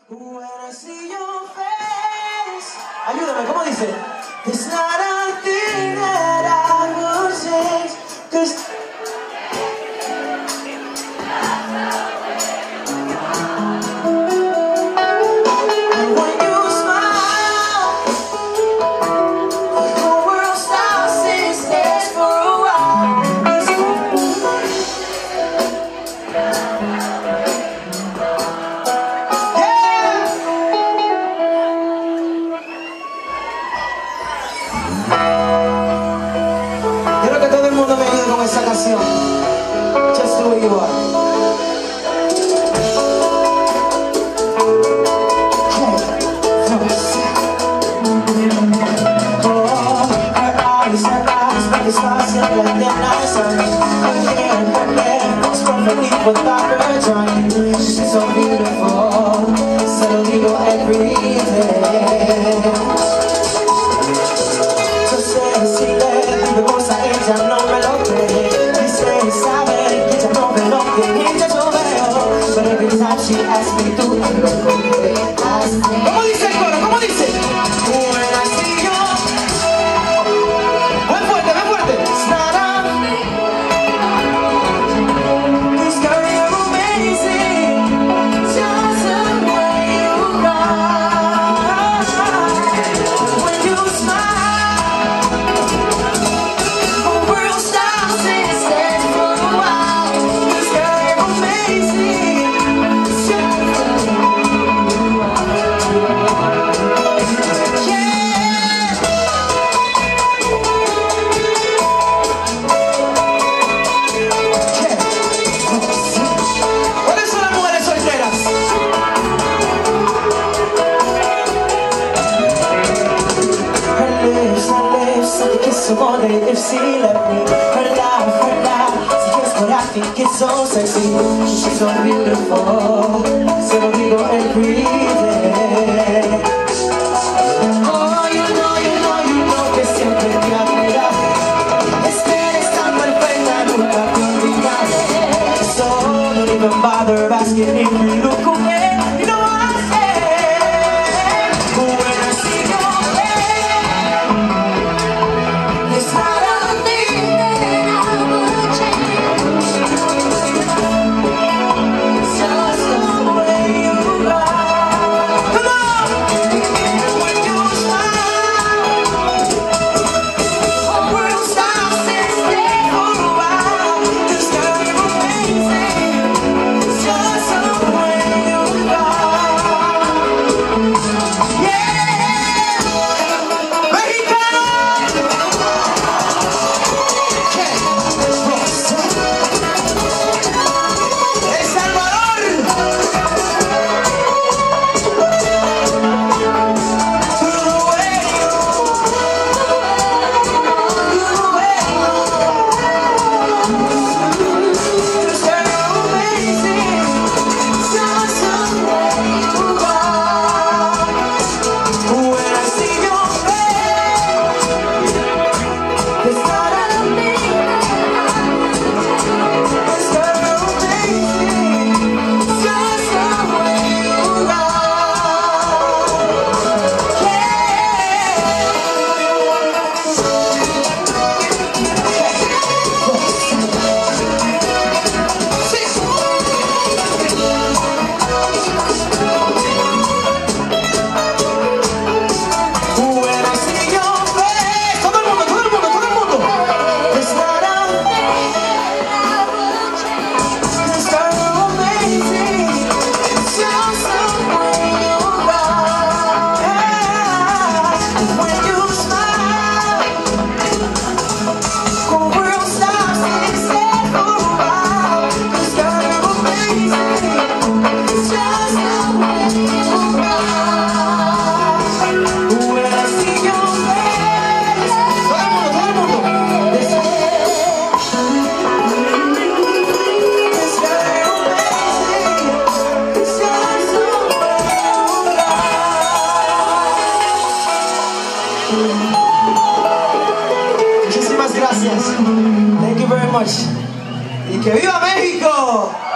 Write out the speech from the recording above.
When I see your face. Ayúdame, ¿cómo dice? It's not a thing that I would change, 'cause and when you smile, the whole world stops and stares for a while. Quiero que todo el mundo me ayude con esa canción. Just the way you are. Oh, her eyes, but it's fast like the night sun. Her hair is perfect without her trying. She's so beautiful, so little every day. So sensible, cosa ella no me lo cree. Dice, sabe que ella no me lo cree. Ella yo veo, but every time she asks me to, ¿cómo dice el coro? ¿Cómo dice? When I see you. Muy fuerte, muy fuerte. It's not a thing. 'Cause girl, you're amazing. Just the way you are. When you smile, the world stops and stares for a while. 'Cause girl, you're amazing. Just the way you are. ¿Cuáles son las mujeres solteras? Her lips, I think it's so morning if she left me. Her laugh, she gets what I think is so sexy. She's so beautiful, se lo digo every day. Oh, you know que siempre te admiraré. Es que eres tan perfecta, nunca te olvidaré. So don't even bother asking if you look away. You know what I say? When I see your face, it's not a thing that I would change. It's just the way you are. Come on! When you smile, the world stops and stares for a while. 'Cause girl, you're amazing. It's just the way you are. Yeah! Mexicano! El Salvador! Through the way you Cause girl, you're amazing. Just the way you are. When I see your face, it's not a thing. Cause girl, you're amazing. Just the way you are. When I see your face, todo el mundo, todo el mundo, todo el mundo. It's not a thing I would change. 'Cause girl, you're amazing. It's just the way you are. When you smile, the world stops and stares for a while. 'Cause girl, you're amazing. It's just the way you are. When I see your face, todo el mundo, todo el mundo. It's girl, you're amazing. It's just the way you are. Muchísimas gracias. Thank you very much. Y que viva México.